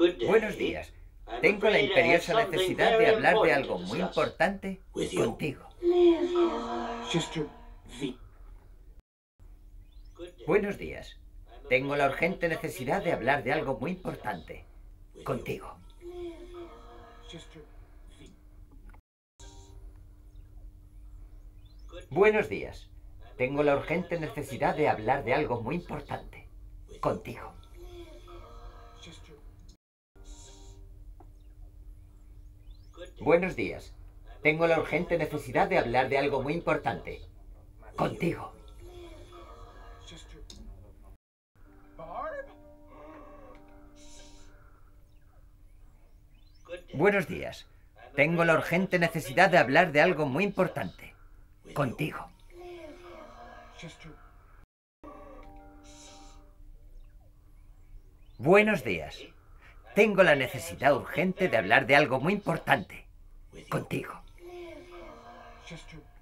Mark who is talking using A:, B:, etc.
A: Buenos días. Tengo la imperiosa necesidad de hablar de algo muy importante contigo. Buenos días. Tengo la urgente necesidad de hablar de algo muy importante contigo. Buenos días. Tengo la urgente necesidad de hablar de algo muy importante contigo. Buenos días. Tengo la urgente necesidad de hablar de algo muy importante contigo. Buenos días. Tengo la urgente necesidad de hablar de algo muy importante contigo. Buenos días. Tengo la necesidad urgente de hablar de algo muy importante contigo.